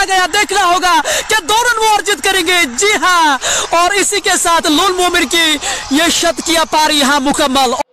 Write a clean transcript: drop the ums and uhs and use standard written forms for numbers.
मारा गया, देखना होगा कि 2 रन वो अर्जित करेंगे। जी हाँ, और इसी के साथ लोन मोमिन की ये शतकीय पारी यहाँ मुकम्मल।